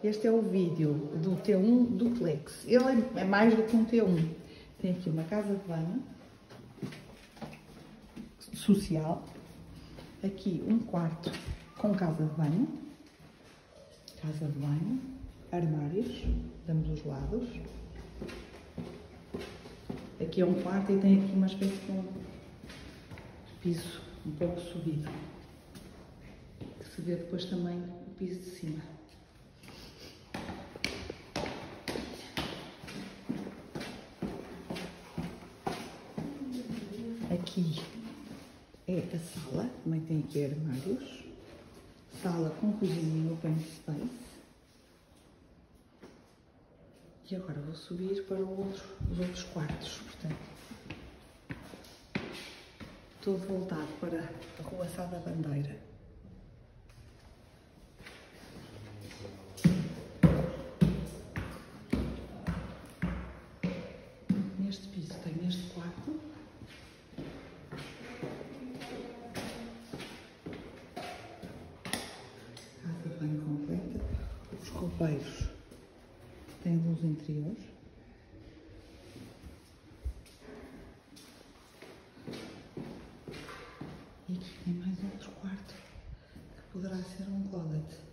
Este é o vídeo do T1 Duplex. Ele é mais do que um T1. Tem aqui uma casa de banho social. Aqui um quarto com casa de banho. Casa de banho. Armários de ambos os lados. Aqui é um quarto e tem aqui uma espécie de um piso um pouco subido. Que se vê depois também o piso de cima. Aqui é a sala, também tem aqui armários. Sala com cozinha e open space. E agora vou subir para os outros quartos, portanto. Todo voltado para a Rua Sá da Bandeira. Neste piso tem este quarto. Casa de banho completa. Os coupeiros têm luz interior. E aqui tem mais outro quarto que poderá ser um closet.